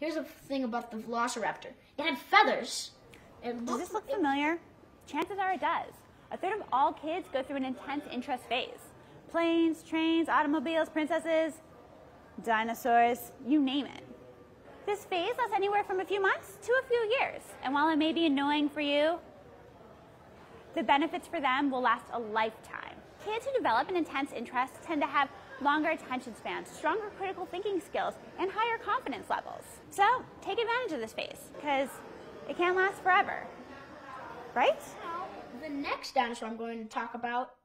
Here's a thing about the velociraptor. It had feathers. Does this look familiar? Chances are it does. A third of all kids go through an intense interest phase. Planes, trains, automobiles, princesses, dinosaurs, you name it. This phase lasts anywhere from a few months to a few years. And while it may be annoying for you, the benefits for them will last a lifetime. Kids who develop an intense interest tend to have longer attention spans, stronger critical thinking skills, and higher confidence levels. So take advantage of this phase, because it can't last forever, right? The next dinosaur I'm going to talk about